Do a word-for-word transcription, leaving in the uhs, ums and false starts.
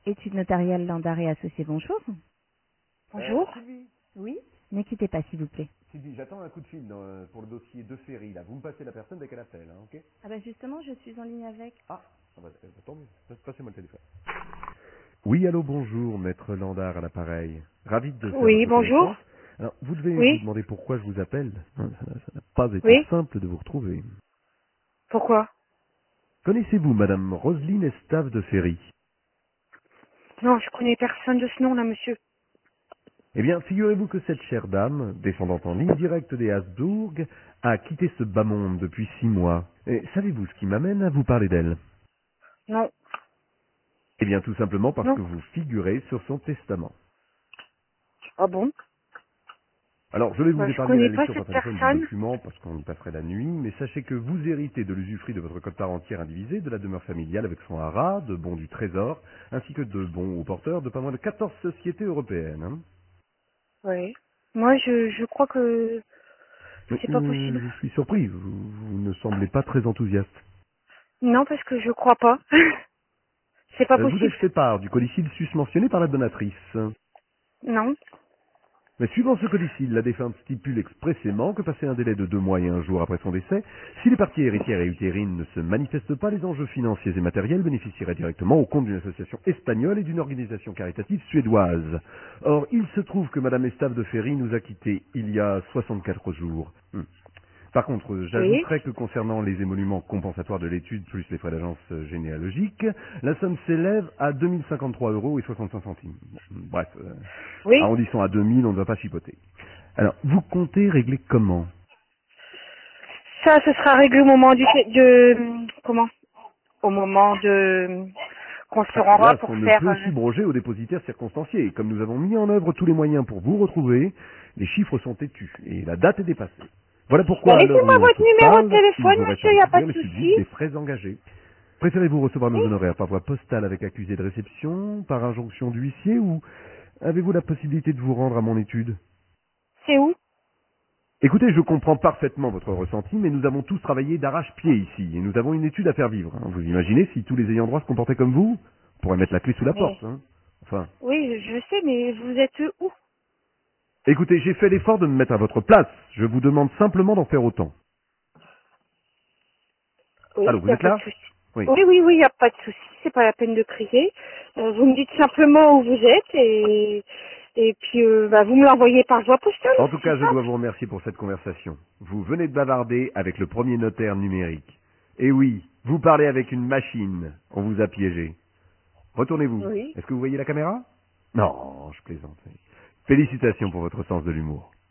Études notariales Landard et Associés, bonjour. Bonjour. Euh, Sylvie, Oui. Ne quittez pas, s'il vous plaît. Sylvie, j'attends un coup de fil dans, euh, pour le dossier de Ferry, là. Vous me passez la personne dès qu'elle appelle, hein, ok? Ah bah justement, je suis en ligne avec. Ah, ah bah, euh, tant mieux. Passe- Passez-moi le téléphone. Oui, allô, bonjour, maître Landard à l'appareil. Ravi de faire Oui, votre bonjour. connaissance. Alors, vous devez vous Oui, demander pourquoi je vous appelle. Hein, Ça n'a ça n'a pas été oui. simple de vous retrouver. Pourquoi? Connaissez-vous madame Roselyne Estave de Ferry? Non, je connais personne de ce nom là, monsieur. Eh bien, figurez-vous que cette chère dame, descendante en ligne directe des Habsbourg, a quitté ce bas monde depuis six mois. Et savez-vous ce qui m'amène à vous parler d'elle? Non, Eh bien, tout simplement parce non. que vous figurez sur son testament. Ah bon? Alors, je vais vous Bah, je épargner la connais pas lecture par cette téléphone du personne. document parce qu'on y passerait la nuit, mais sachez que vous héritez de l'usufruit de votre quote-part entière indivisée, de la demeure familiale avec son haras, de bons du trésor, ainsi que de bons au porteur de pas moins de quatorze sociétés européennes. Hein. Oui. Moi, je, je crois que Mais, c'est pas euh, possible. je suis surpris, vous, vous ne semblez pas très enthousiaste. Non, parce que je crois pas. C'est pas Euh, vous possible. ai fait part du codicile susmentionné par la donatrice. Non. Mais suivant ce codicile, la défunte stipule expressément que passé un délai de deux mois et un jour après son décès, si les parties héritières et utérines ne se manifestent pas, les enjeux financiers et matériels bénéficieraient directement au compte d'une association espagnole et d'une organisation caritative suédoise. Or, il se trouve que Madame Estave de Ferry nous a quittés il y a soixante-quatre jours. Hmm. Par contre, euh, Oui. j'ajouterais que concernant les émoluments compensatoires de l'étude plus les frais d'agence euh, généalogique, la somme s'élève à deux mille cinquante-trois euros et soixante-cinq centimes. Bon, bref, euh, Oui. arrondissons à deux mille, on ne va pas chipoter. Alors, vous comptez régler comment? Ça, ce sera réglé au moment du fait de comment? Au moment de qu'on se Ah, rendra hélas, pour on ne faire. peut euh, subroger aux dépositaires circonstanciés. Et comme nous avons mis en œuvre tous les moyens pour vous retrouver, les chiffres sont têtus et la date est dépassée. Voilà Bah, pourquoi, à l'heure laissez-moi où on votre se numéro de parle, il téléphone, vous reste à monsieur, il n'y a pas recouvrir de les subsides souci. des frais engagés. Préférez-vous recevoir nos Oui. honoraires par voie postale avec accusé de réception, par injonction d'huissier, ou avez-vous la possibilité de vous rendre à mon étude? C'est où? Écoutez, je comprends parfaitement votre ressenti, mais nous avons tous travaillé d'arrache-pied ici, et nous avons une étude à faire vivre. hein. Vous imaginez si tous les ayants droit se comportaient comme vous? On pourrait mettre la clé sous la Mais porte, hein. Enfin... oui, je sais, mais vous êtes où? Écoutez, j'ai fait l'effort de me mettre à votre place. Je vous demande simplement d'en faire autant. Oui, Allô, il vous n'y a êtes pas de là? souci. Oui. Oui, oui, oui, il n'y a pas de souci. C'est pas la peine de crier. Euh, vous me dites simplement où vous êtes et et puis euh, bah, vous me l'envoyez par voie postale. En tout C'est cas, je dois simple. vous remercier pour cette conversation. Vous venez de bavarder avec le premier notaire numérique. Et oui, vous parlez avec une machine. On vous a piégé. Retournez-vous. Oui. Est-ce que vous voyez la caméra? Non, je plaisante. Félicitations pour votre sens de l'humour.